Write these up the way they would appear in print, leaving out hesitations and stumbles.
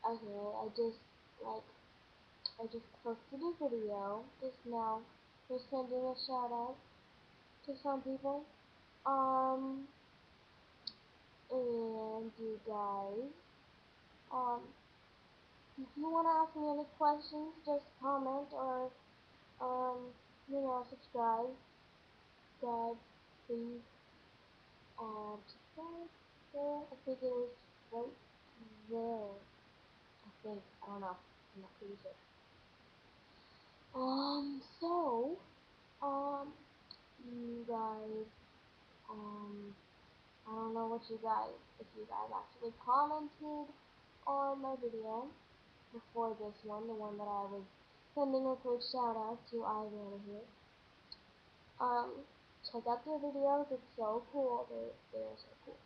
Okay, I just posted a video just now. Just sending a shout out to some people. Um, and you guys, um, if you wanna ask me any questions, just comment or subscribe. Subscribe, please. Subscribe there. I think it was right there. I think. I don't know. I'm not pretty sure. So, um, you guys, um, I don't know if you guys actually commented on my video before this one, the one that I was sending a quick shout out to Ivan here. Check out their videos, it's so cool, they're so cool.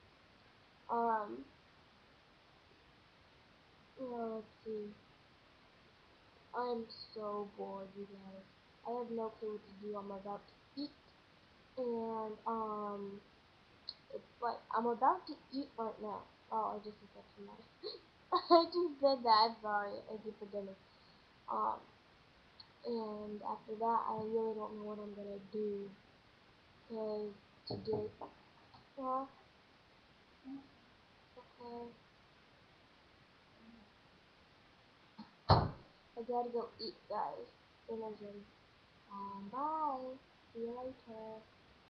Let's see. I'm so bored, you guys. I have no clue what to do. I'm about to eat, and it's like I'm about to eat right now. Oh, I just said that to my. I just said that. Sorry, I did for dinner. Um, and after that, I really don't know what I'm gonna do, cause today. Huh? Okay. I gotta go eat, guys. Dinner's ready. Bye. See you later.